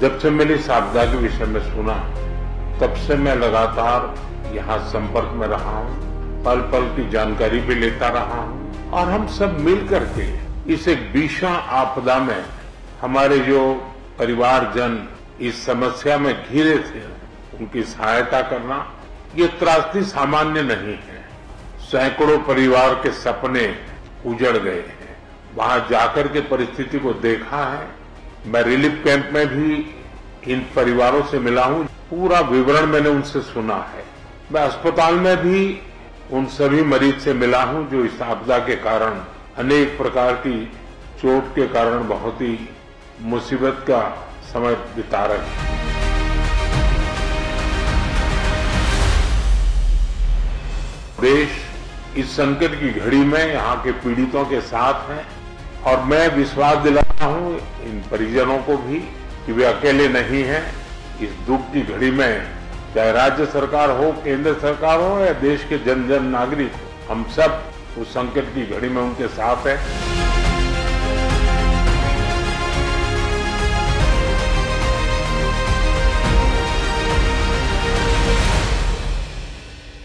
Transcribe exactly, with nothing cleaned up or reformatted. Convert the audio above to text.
जब से मैंने इस आपदा के विषय में सुना, तब से मैं लगातार यहाँ संपर्क में रहा हूँ, पल पल की जानकारी भी लेता रहा हूँ और हम सब मिल करके इस एक भीषण आपदा में हमारे जो परिवारजन इस समस्या में घिरे थे, उनकी सहायता करना ये त्रासदी सामान्य नहीं है। सैकड़ों परिवार के सपने उजड़ गए हैं। वहां जाकर के परिस्थिति को देखा है। मैं रिलीफ कैंप में भी इन परिवारों से मिला हूं, पूरा विवरण मैंने उनसे सुना है। मैं अस्पताल में भी उन सभी मरीज से मिला हूं जो इस आपदा के कारण, अनेक प्रकार की चोट के कारण बहुत ही मुसीबत का समय बिता रहे हैं। देश इस संकट की घड़ी में यहाँ के पीड़ितों के साथ है और मैं विश्वास दिलाता हूँ इन परिजनों को भी कि वे अकेले नहीं हैं। इस दुख की घड़ी में चाहे राज्य सरकार हो, केंद्र सरकार हो या देश के जन जन नागरिक हो, हम सब उस संकट की घड़ी में उनके साथ हैं।